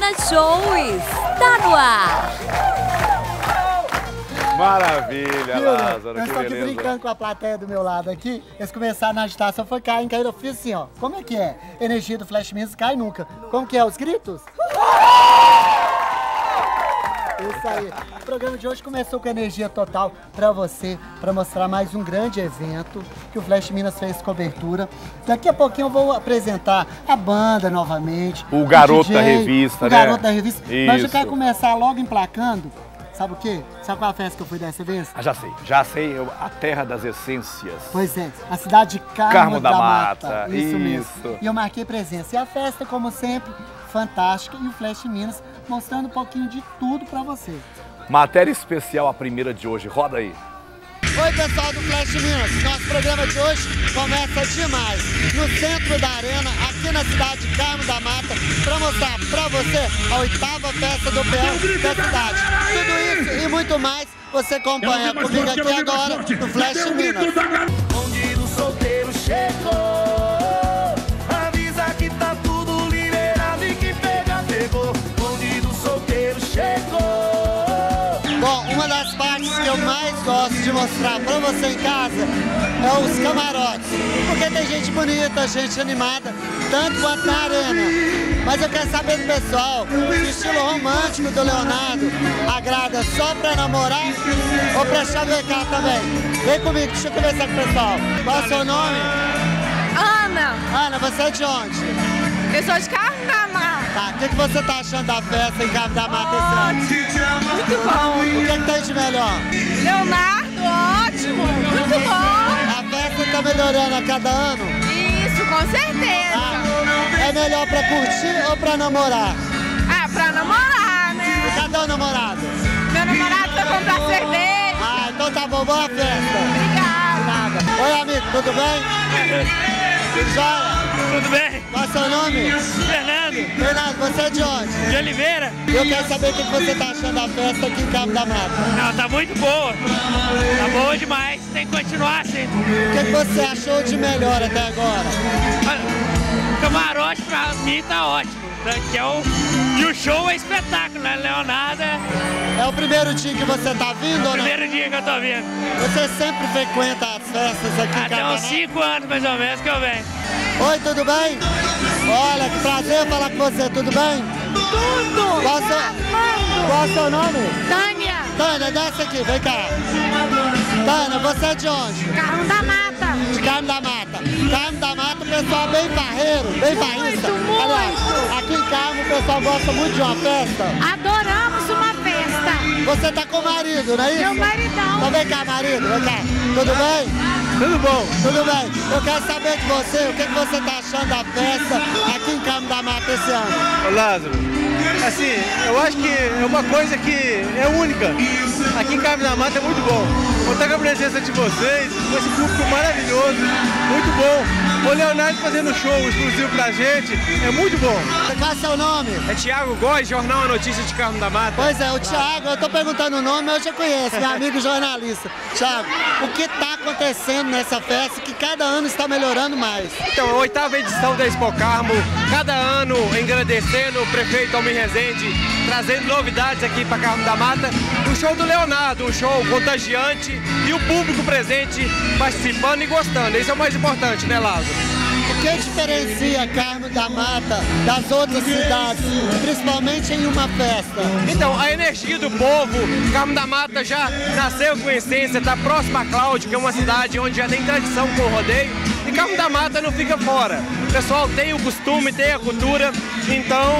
Minas Show está no ar. Maravilha, Lázaro, eu que estou aqui beleza. brincando com a plateia do meu lado aqui. Eles começaram na agitação, foi caindo, eu fiz assim, ó. Como é que é? Energia do Flash Minas cai nunca. Como que é? Os gritos? Isso aí. O programa de hoje começou com energia total pra você, pra mostrar mais um grande evento que o Flash Minas fez cobertura. Daqui a pouquinho eu vou apresentar a banda novamente. O garoto DJ, da revista, o né? garoto da revista. Mas eu Isso. quero começar logo emplacando. Sabe o quê? Sabe qual a festa que eu fui dessa vez? Ah, já sei, a terra das essências. Pois é, a cidade de Carmo da Mata. Isso mesmo. Isso. E eu marquei presença. E a festa, como sempre, fantástica. E o Flash Minas mostrando um pouquinho de tudo pra você. Matéria especial, a primeira de hoje, roda aí. Oi, pessoal do Flash Minas. Nosso programa de hoje começa demais. No centro da arena, aqui na cidade de Carmo da Mata, pra mostrar pra você a 8ª festa do peão da cidade. Tudo isso e muito mais você acompanha comigo aqui agora no Flash Minas. Onde o solteiro chegou, avisa que tá tudo liberado e que pegou. Onde o solteiro chegou. Bom, uma das partes que eu mais gosto de mostrar pra você em casa é os camarotes. Porque tem gente bonita, gente animada, tanto quanto na arena. Mas eu quero saber do pessoal, se o estilo romântico do Leonardo agrada só pra namorar ou pra chavecar também. Vem comigo, deixa eu conversar com o pessoal. Qual é o seu nome? Ana, Ana, você é de onde? eu sou de Carmo da Mata. Tá, o que você tá achando da festa em Carmo da Mata esse ano? Muito bom. O que tem de melhor? Leonardo, ótimo. Muito bom. A festa tá melhorando a cada ano? Isso, com certeza. Ah, é melhor pra curtir ou pra namorar? Ah, pra namorar, né? Cadê o namorado? Meu namorado foi comprar cerveja. Ah, então tá bom, boa festa. Obrigada. Nada. Oi, amigo, tudo bem? Tudo jóia? Tudo bem? Qual é o seu nome? Fernando, Fernando, você é de onde? de Oliveira. Eu quero saber o que você tá achando da festa aqui em Carmo da Mata. Não, tá muito boa. Tá boa demais. Tem que continuar assim. O que você achou de melhor até agora? O camarote pra mim tá ótimo. Que é e o show é espetáculo, né? Leonardo é É o primeiro dia que você tá vindo o ou não? primeiro dia que eu tô vindo. Você sempre frequenta as festas aqui em Até Carmo da uns Mata? 5 anos mais ou menos que eu venho. Oi, tudo bem? Olha, que prazer falar com você, tudo bem? Tudo. Qual é o seu nome? Tânia, Tânia, desce aqui, vem cá. Tânia, você é de onde? Carmo da Mata. De Carmo da Mata. Carmo da Mata, o pessoal é bem farreiro, bem farrista. muito. Aliás, aqui em Carmo o pessoal gosta muito de uma festa. Adoramos uma festa. Você tá com o marido, não é isso? Meu maridão. Então vem cá, marido, vem cá. Tudo bem? Tudo bom? Tudo bem. Eu quero saber de você, o que você tá achando da festa aqui em Carmo da Mata esse ano? Ô Lázaro, assim, eu acho que é uma coisa que é única. Aqui em Carmo da Mata é muito bom. Contar com a presença de vocês, com esse público maravilhoso, muito bom. O Leonardo fazendo show exclusivo pra gente, é muito bom. Qual é seu nome? É Thiago Góes, Jornal A Notícia de Carmo da Mata. Pois é, o Thiago, eu tô perguntando o nome, eu já conheço, meu amigo jornalista. Thiago, o que tá acontecendo nessa festa que cada ano está melhorando mais? Então, a 8ª edição da Expo Carmo, cada ano engrandecendo o prefeito Almir Rezende, trazendo novidades aqui para Carmo da Mata. O show do Leonardo, um show contagiante e o público presente participando e gostando. Isso é o mais importante, né, Lázaro? O que diferencia Carmo da Mata das outras cidades, principalmente em uma festa? Então, a energia do povo, Carmo da Mata já nasceu com essência, está próxima a Cláudio, que é uma cidade onde já tem tradição com o rodeio, e Carmo da Mata não fica fora. O pessoal tem o costume, tem a cultura, então,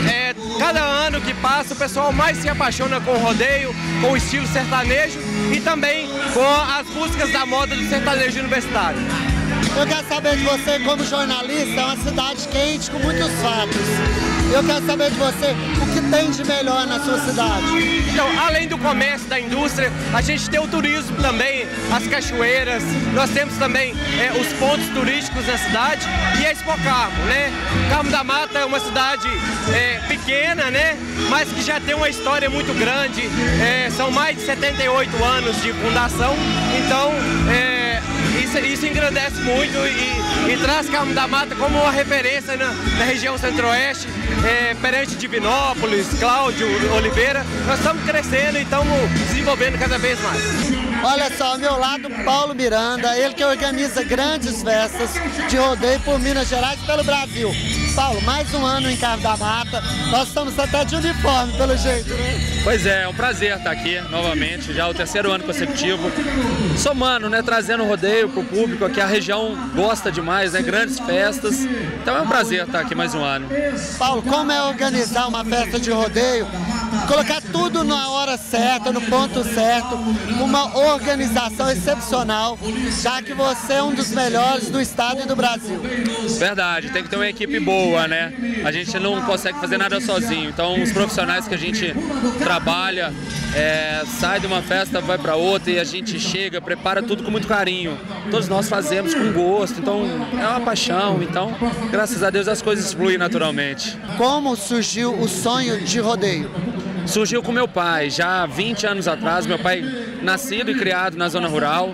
cada ano que passa, o pessoal mais se apaixona com o rodeio, com o estilo sertanejo e também com as músicas da moda do sertanejo universitário. Eu quero saber de você, como jornalista, é uma cidade quente com muitos fatos. Eu quero saber de você o que tem de melhor na sua cidade. Então, além do comércio, da indústria, a gente tem o turismo também, as cachoeiras, nós temos também os pontos turísticos na cidade e a Expo Carmo, né? Carmo da Mata é uma cidade pequena, né? Mas que já tem uma história muito grande, são mais de 78 anos de fundação, então isso engrandece muito e traz Carmo da Mata como uma referência na região centro-oeste, perante Divinópolis, Cláudio, Oliveira. Nós estamos crescendo e estamos desenvolvendo cada vez mais. Olha só, ao meu lado, Paulo Miranda, ele que organiza grandes festas de rodeio por Minas Gerais e pelo Brasil. Paulo, mais um ano em Carmo da Mata, nós estamos até de uniforme, pelo jeito, né? Pois é um prazer estar aqui novamente, já o terceiro ano consecutivo, somando, né, trazendo o rodeio para o público, aqui a região gosta demais, né, grandes festas, então é um prazer estar aqui mais um ano. Paulo, como é organizar uma festa de rodeio, colocar tudo na hora certa, no ponto certo, com uma organização excepcional, já que você é um dos melhores do estado e do Brasil? Verdade, tem que ter uma equipe boa, né? A gente não consegue fazer nada sozinho, então os profissionais que a gente trabalha, sai de uma festa, vai para outra e a gente chega, prepara tudo com muito carinho. Todos nós fazemos com gosto, então é uma paixão, então graças a Deus as coisas fluem naturalmente. Como surgiu o sonho de rodeio? Surgiu com meu pai, já há 20 anos atrás, meu pai nascido e criado na zona rural,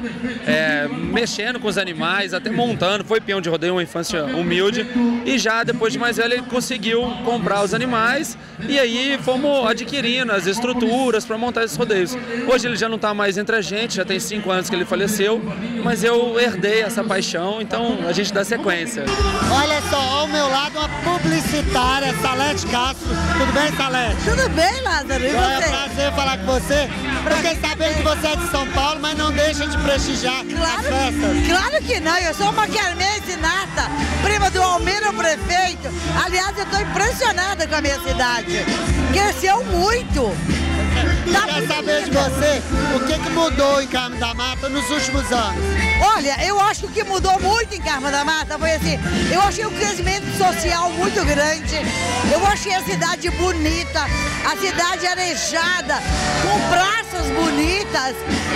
mexendo com os animais, até montando, foi peão de rodeio, uma infância humilde, e já depois de mais velho ele conseguiu comprar os animais e aí fomos adquirindo as estruturas para montar esses rodeios. Hoje ele já não está mais entre a gente, já tem 5 anos que ele faleceu, mas eu herdei essa paixão, então a gente dá sequência. Olha só, ao meu lado uma publicitária, Salete Castro. Tudo bem, Salete? Tudo bem, Lázaro, e você? É um prazer falar com você. Fiquei sabendo que você é de São Paulo, mas não deixa de prestigiar as festas. Claro que não, eu sou uma quermense nata, prima do Almiro Prefeito. Aliás, eu estou impressionada com a minha cidade. Cresceu muito. Eu quero saber de você o que mudou em Carmo da Mata nos últimos anos. Olha, eu acho que o que mudou muito em Carmo da Mata foi assim, eu achei um crescimento social muito grande, eu achei a cidade bonita, a cidade arejada, com praças bonitas,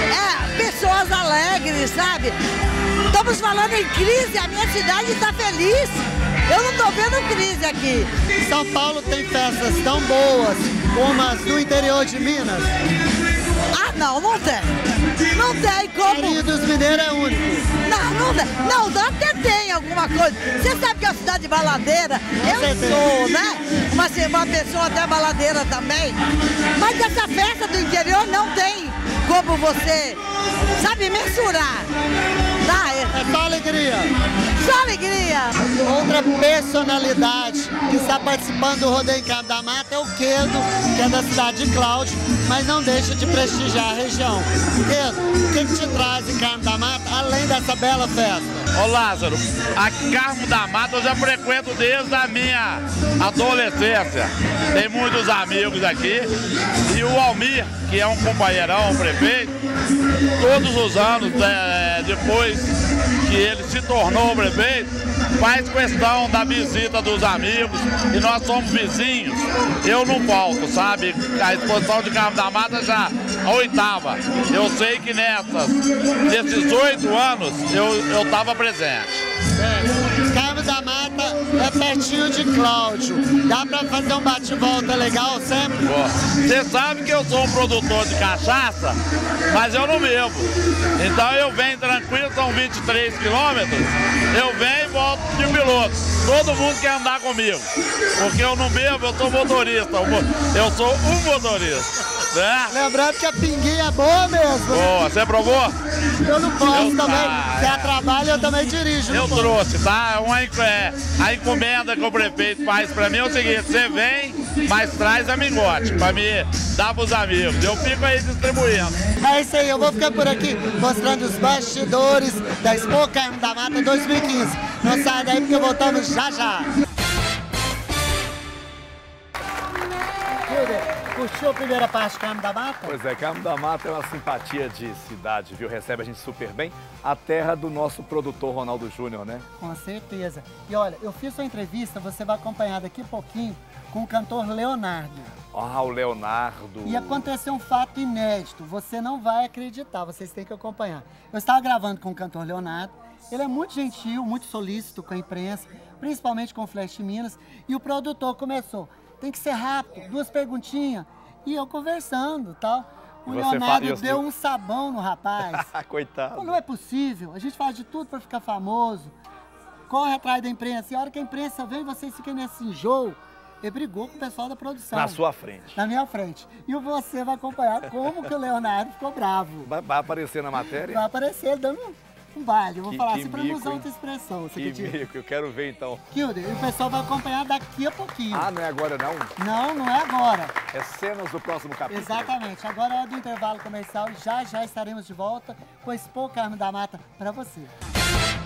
pessoas alegres, sabe? Estamos falando em crise, a minha cidade está feliz. Eu não estou vendo crise aqui. São Paulo tem festas tão boas como as do interior de Minas? Ah, não tem. Não tem como. Rio dos Mineiros é único. Não tem. Não, até tem alguma coisa. Você sabe que a cidade baladeira, eu sou, né? Uma pessoa até baladeira também. Mas essa festa do interior não tem como você, sabe, mensurar. É só alegria. Só alegria. Outra personalidade que está participando do rodeio em Carmo da Mata é o Quedo, que é da cidade de Cláudio, mas não deixa de prestigiar a região. Quedo, o que te traz em Carmo da Mata, além dessa bela festa? Ô Lázaro, a Carmo da Mata eu já frequento desde a minha adolescência. Tem muitos amigos aqui e o Almir, que é um companheirão, um prefeito, todos os anos, depois que ele se tornou prefeito, faz questão da visita dos amigos e nós somos vizinhos. Eu não falto, sabe? A exposição de Carmo da Mata já a 8ª. Eu sei que nesses 8 anos eu estava presente. Carmo da Mata é pertinho de Cláudio. Dá pra fazer um bate-volta legal sempre? Você sabe que eu sou um produtor de cachaça, mas eu não bebo. Então eu venho tranquilo, são 23 quilômetros, eu venho e volto de piloto. Todo mundo quer andar comigo, porque eu não bebo, eu sou motorista. Eu sou um motorista. Né? Lembrando que a pinguinha é boa mesmo. Boa, você provou? Eu não posso também. Se é trabalho, eu também dirijo. Eu trouxe, tá? A encomenda que o prefeito faz pra mim é o seguinte: você vem, mas traz a mingote pra me dar pros amigos. Eu fico aí distribuindo. É isso aí, eu vou ficar por aqui mostrando os bastidores da Expo Carmo da Mata 2015. Não sai daí porque voltamos já já. Curtiu a primeira parte de Carmo da Mata? Pois é, Carmo da Mata é uma simpatia de cidade, viu? Recebe a gente super bem. A terra do nosso produtor Ronaldo Júnior, né? Com certeza. E olha, eu fiz sua entrevista, você vai acompanhar daqui a pouquinho com o cantor Leonardo. Ah, o Leonardo. E aconteceu um fato inédito, você não vai acreditar, vocês têm que acompanhar. Eu estava gravando com o cantor Leonardo, ele é muito gentil, muito solícito com a imprensa, principalmente com o Flash Minas, e o produtor começou. Tem que ser rápido, 2 perguntinhas. E eu conversando, tal. O Leonardo deu um sabão no rapaz. Coitado. Pô, não é possível. A gente faz de tudo para ficar famoso. Corre atrás da imprensa. E a hora que a imprensa vem, vocês ficam nesse enjoo. Ele brigou com o pessoal da produção. Na sua frente. Na minha frente. E você vai acompanhar como que o Leonardo ficou bravo. Vai aparecer na matéria? Vai aparecer dando um baile. Eu vou falar assim pra não usar hein? outra expressão. Você Que mico, eu quero ver então. Kilder, e o pessoal vai acompanhar daqui a pouquinho. Ah, não é agora não? Não, não é agora. É cenas do próximo capítulo. Exatamente. Agora é do intervalo comercial. Já estaremos de volta com esse Expo Carmo da Mata pra você.